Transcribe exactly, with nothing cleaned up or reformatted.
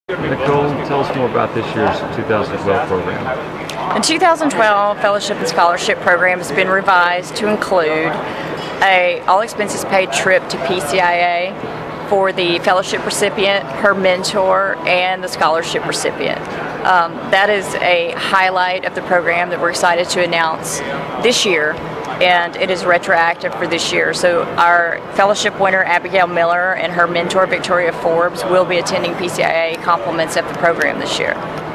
Nicole, tell us more about this year's two thousand twelve program. The two thousand twelve Fellowship and Scholarship Program has been revised to include a all-expenses-paid trip to P C I A for the fellowship recipient, her mentor, and the scholarship recipient. Um, that is a highlight of the program that we're excited to announce this year, and it is retroactive for this year. So our fellowship winner, Abigail Miller, and her mentor, Victoria Forbes, will be attending P C I A compliments of the program this year.